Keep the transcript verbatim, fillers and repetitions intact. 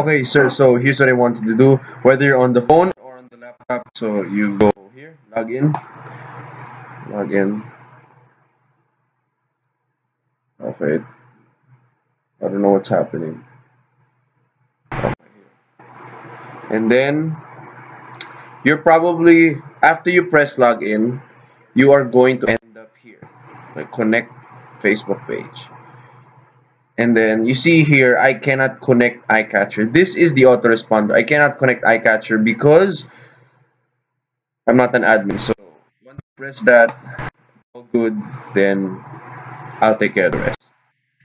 Okay, sir, so here's what I want you to do, whether you're on the phone or on the laptop. So you go here, log in, log in. Okay, I don't know what's happening. And then you're probably, after you press login, you are going to end up here, like connect Facebook page. And then you see here, I cannot connect iCatcher. This is the autoresponder. I cannot connect iCatcher because I'm not an admin. So once you press that, all good, then I'll take care of the rest.